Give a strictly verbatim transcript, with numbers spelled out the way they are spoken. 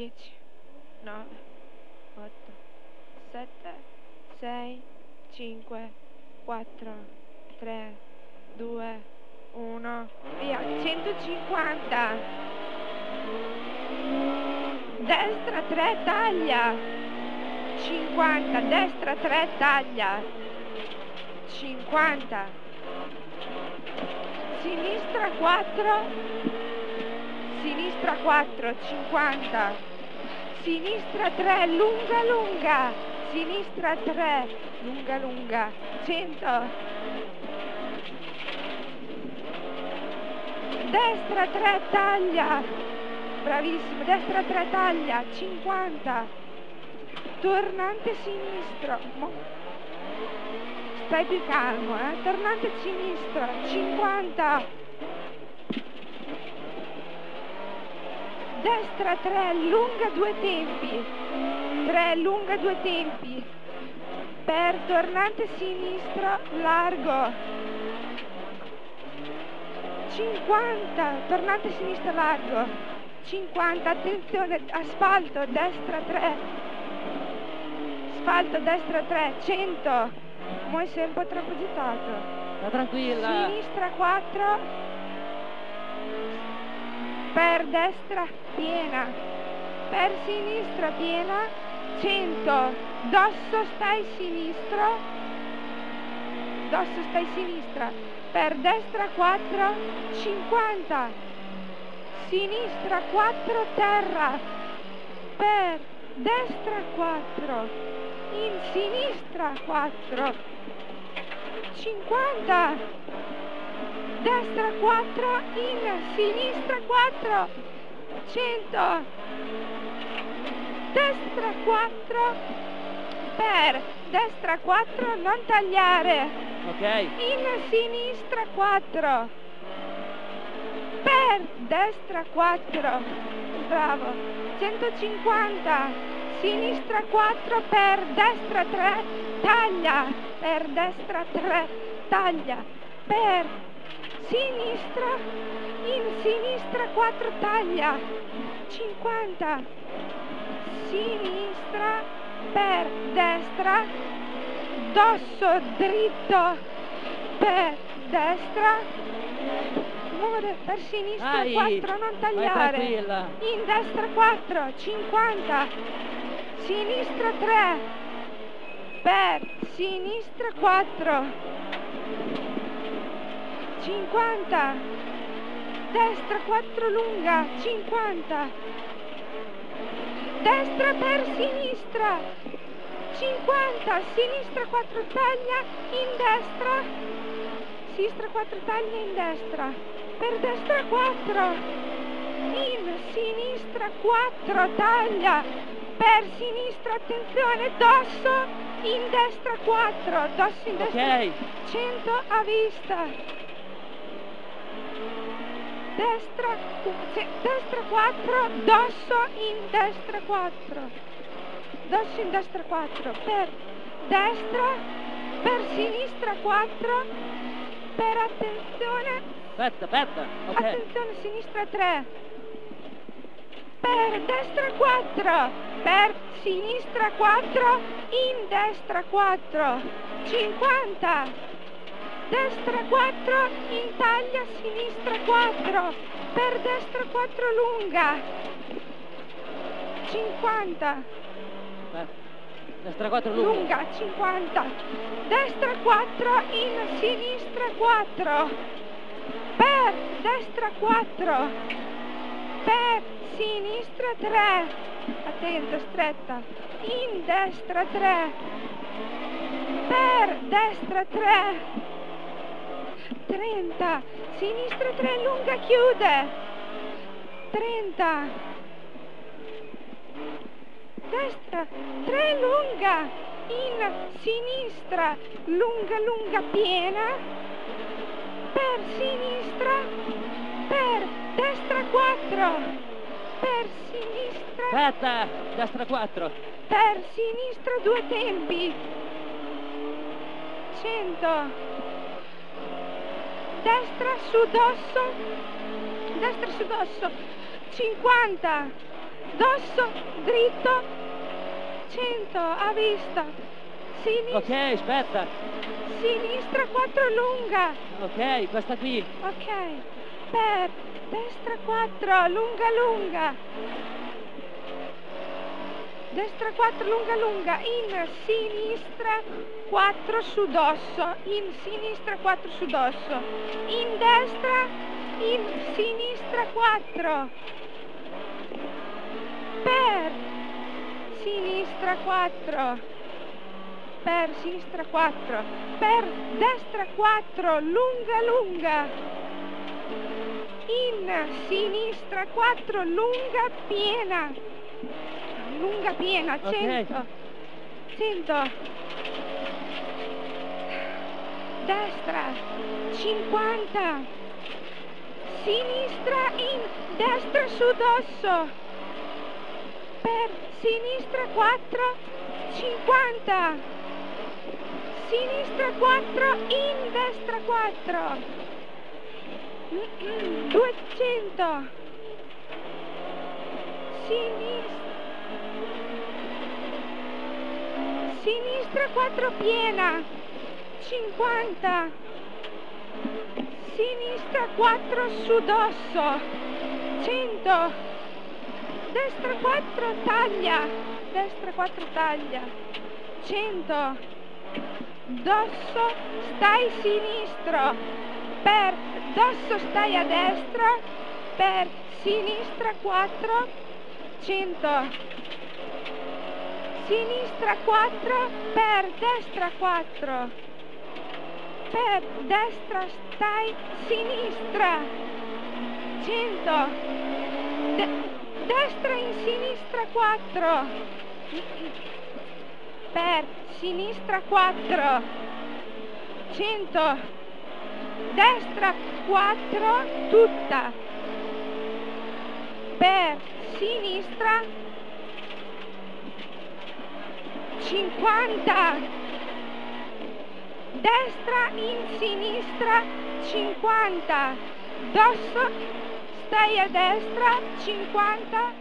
dieci, nove, otto, sette, sei, cinque, quattro, tre, due, uno, via. centocinquanta. Destra tre, taglia. cinquanta, destra tre, taglia. cinquanta. Sinistra quattro. Sinistra quattro, cinquanta. Sinistra tre, lunga lunga. Sinistra tre, lunga lunga, cento. Destra tre, taglia. Bravissimo, destra tre, taglia, cinquanta. Tornante sinistro. Mo. Stai più calmo, eh? Tornante sinistro, cinquanta. Destra tre, lunga due tempi. tre, lunga due tempi. Per tornante sinistro, largo. cinquanta, tornante sinistro, largo. cinquanta, attenzione, asfalto, destra tre. Asfalto, destra tre, cento. Mo sei un po' troppo agitato. Sta tranquilla. Sinistra quattro. Per destra piena, per sinistra piena, cento, dosso stai sinistro, dosso stai sinistra, per destra quattro, cinquanta, sinistra quattro, terra, per destra quattro, in sinistra quattro, cinquanta. Destra quattro, in sinistra quattro, cento. Destra quattro, per destra quattro, non tagliare. Ok. In sinistra quattro, per destra quattro, bravo, centocinquanta. Sinistra quattro, per destra tre, taglia, per destra tre, taglia, per sinistra, in sinistra quattro, taglia, cinquanta, sinistra, per destra, dosso dritto, per destra, muore, per sinistra Vai, quattro, non tagliare, in destra quattro, cinquanta, sinistra tre, per sinistra quattro, cinquanta, destra quattro lunga, cinquanta, destra per sinistra, cinquanta, sinistra quattro taglia, in destra, sinistra quattro taglia, in destra, per destra quattro, in sinistra quattro taglia, per sinistra, attenzione, dosso, in destra quattro, dosso in destra, okay. cento a vista. Destra, destra quattro, dosso in destra quattro, dosso in destra quattro, per destra, per sinistra quattro, per attenzione, aspetta, aspetta, ok, attenzione, sinistra tre, per destra quattro, per sinistra quattro, in destra quattro, cinquanta. Destra quattro, in taglia, sinistra quattro, per destra quattro lunga, cinquanta, aspetta. Destra quattro lunga, lunga, cinquanta, destra quattro, in sinistra quattro, per destra quattro, per sinistra tre, attento, stretta, in destra tre, per destra tre, trenta, sinistra tre lunga, chiude, trenta, destra tre lunga, in sinistra lunga lunga piena, per sinistra, per destra quattro, per sinistra, aspetta, destra quattro, per sinistra due tempi, cento. Destra su dosso, destra su dosso, cinquanta, dosso dritto, cento a vista, sinistra, Ok, aspetta. sinistra quattro lunga, Ok, questa qui. ok, per destra quattro, lunga lunga, destra quattro, lunga lunga, in sinistra quattro su dosso, in sinistra quattro su dosso, in destra, in sinistra quattro, per sinistra quattro, per sinistra quattro, per destra quattro, lunga lunga, in sinistra quattro, lunga piena, lunga piena, Ok. cento, cento, destra, cinquanta, sinistra in destra su dosso, per sinistra quattro, cinquanta, sinistra quattro, in destra quattro, duecento, sinistra, sinistra quattro piena, cinquanta, sinistra quattro su dosso, cento, destra quattro taglia, destra quattro taglia, cento, dosso stai sinistro, per dosso stai a destra, per sinistra quattro, cento, sinistra quattro, per destra quattro, per destra stai sinistra, cento, De destra in sinistra quattro, per sinistra quattro, cento, destra quattro tutta, per sinistra cinquanta, destra in sinistra cinquanta, dosso stai a destra cinquanta,